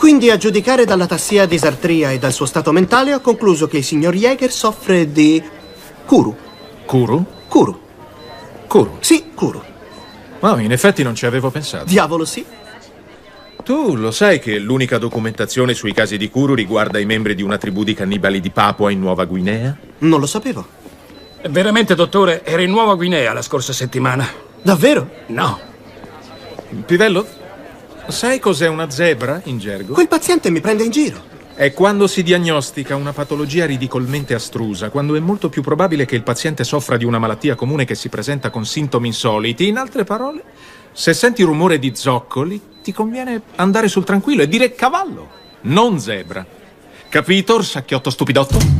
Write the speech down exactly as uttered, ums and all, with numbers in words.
Quindi, a giudicare dalla tassia disartria e dal suo stato mentale, ho concluso che il signor Jäger soffre di... Kuru. Kuru? Kuru. Kuru? Sì, Kuru. Oh, in effetti non ci avevo pensato. Diavolo, sì. Tu lo sai che l'unica documentazione sui casi di Kuru riguarda i membri di una tribù di cannibali di Papua in Nuova Guinea? Non lo sapevo. Veramente, dottore, era in Nuova Guinea la scorsa settimana. Davvero? No. Pivello, sai cos'è una zebra in gergo? Quel paziente mi prende in giro. È quando si diagnostica una patologia ridicolmente astrusa, quando è molto più probabile che il paziente soffra di una malattia comune che si presenta con sintomi insoliti. In altre parole, se senti rumore di zoccoli, ti conviene andare sul tranquillo e dire cavallo, non zebra. Capito, orsacchiotto stupidotto?